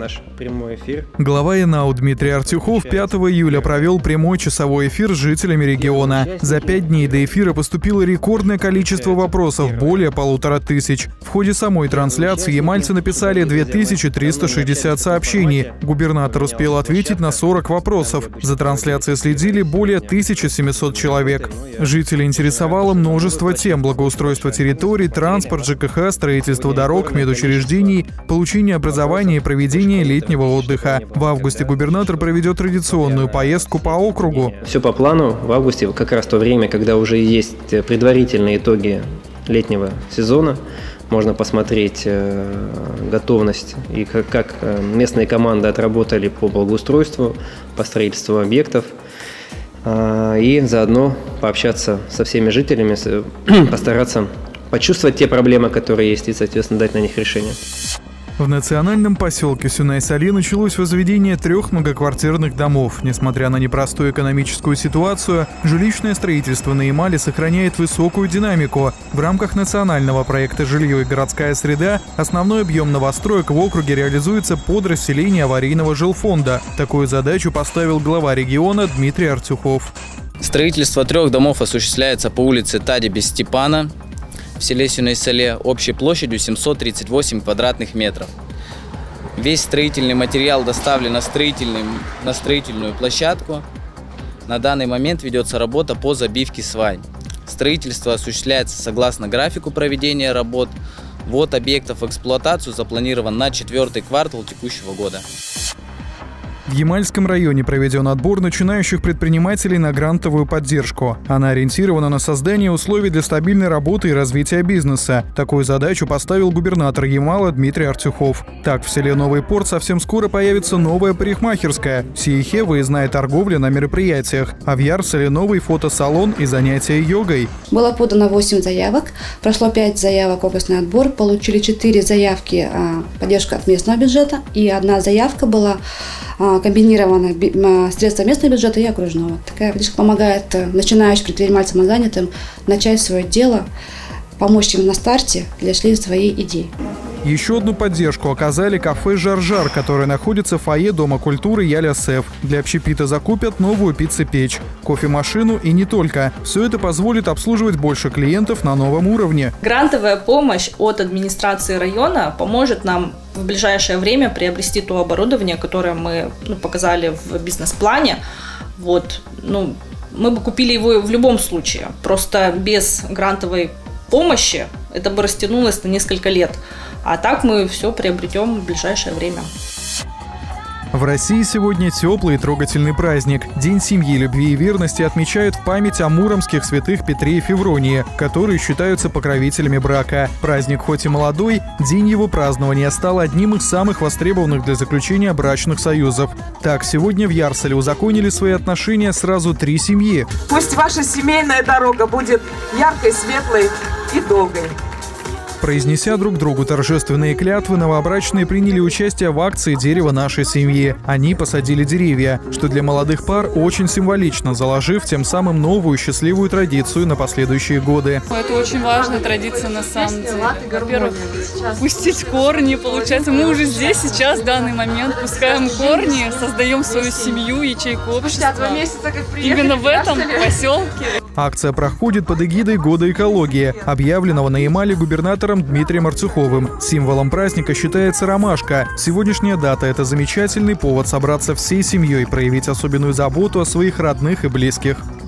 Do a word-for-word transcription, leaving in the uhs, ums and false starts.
наш прямой эфир. Глава ИНАУ Дмитрий Артюхов пятого июля провел прямой часовой эфир с жителями региона. За пять дней до эфира поступило рекордное количество вопросов – более полутора тысяч. В ходе самой трансляции ямальцы написали две тысячи триста шестьдесят сообщений. Губернатор успел ответить на сорок вопросов. За трансляцией следили более тысячи семисот человек. Жителей интересовало множество тем – благоустройство территорий, транспорт, ЖКХ, строительство дорог, медучреждений, получение образования и проведение летнего отдыха. В августе губернатор проведет традиционную поездку по округу. Все по плану. В августе как раз то время, когда уже есть предварительные итоги летнего сезона. Можно посмотреть э, готовность и как, как местные команды отработали по благоустройству, по строительству объектов. Э, и заодно пообщаться со всеми жителями, постараться почувствовать те проблемы, которые есть, и, соответственно, дать на них решение. В национальном поселке Сюнай-Сали началось возведение трех многоквартирных домов. Несмотря на непростую экономическую ситуацию, жилищное строительство на Ямале сохраняет высокую динамику. В рамках национального проекта «Жилье и городская среда» основной объем новостроек в округе реализуется под расселение аварийного жилфонда. Такую задачу поставил глава региона Дмитрий Артюхов. Строительство трех домов осуществляется по улице Тади без Степана в селе Сюнай-Сале общей площадью семьсот тридцать восемь квадратных метров. Весь строительный материал доставлен на, на строительную площадку. На данный момент ведется работа по забивке свай. Строительство осуществляется согласно графику проведения работ. Ввод объектов в эксплуатацию запланирован на четвертый квартал текущего года. В Ямальском районе проведен отбор начинающих предпринимателей на грантовую поддержку. Она ориентирована на создание условий для стабильной работы и развития бизнеса. Такую задачу поставил губернатор Ямала Дмитрий Артюхов. Так, в селе Новый Порт совсем скоро появится новая парикмахерская, в Сиихе выездная торговля на мероприятиях, а в Ярселе новый фотосалон и занятия йогой. Было подано восемь заявок, прошло пять заявок в областной отбор, получили четыре заявки поддержка от местного бюджета и одна заявка была комбинировано средства местного бюджета и окружного. Такая поддержка помогает начинающим предпринимателям и занятым начать свое дело, помочь им на старте для реализации своей идеи. Еще одну поддержку оказали кафе «Жар-Жар», которое находится в фойе Дома культуры Яля-Сев. Для общепита закупят новую пиццепечь, кофемашину и не только. Все это позволит обслуживать больше клиентов на новом уровне. Грантовая помощь от администрации района поможет нам в ближайшее время приобрести то оборудование, которое мы ну, показали в бизнес-плане. Вот, ну, мы бы купили его в любом случае. Просто без грантовой помощи это бы растянулось на несколько лет. А так мы все приобретем в ближайшее время. В России сегодня теплый и трогательный праздник. День семьи, любви и верности отмечают в память о муромских святых Петре и Февронии, которые считаются покровителями брака. Праздник хоть и молодой, день его празднования стал одним из самых востребованных для заключения брачных союзов. Так, сегодня в Ярселе узаконили свои отношения сразу три семьи. Пусть ваша семейная дорога будет яркой, светлой и долгой. Произнеся друг другу торжественные клятвы, новобрачные приняли участие в акции «Дерево нашей семьи». Они посадили деревья, что для молодых пар очень символично, заложив тем самым новую счастливую традицию на последующие годы. Это очень важная традиция на самом деле. Во-первых, пустить корни, получается. Мы уже здесь сейчас, в данный момент, пускаем корни, создаем свою семью, ячейку общества. Именно в этом поселке. Акция проходит под эгидой Года экологии, объявленного на Ямале губернатором Дмитрием Артюховым. Символом праздника считается ромашка. Сегодняшняя дата – это замечательный повод собраться всей семьей, проявить особенную заботу о своих родных и близких.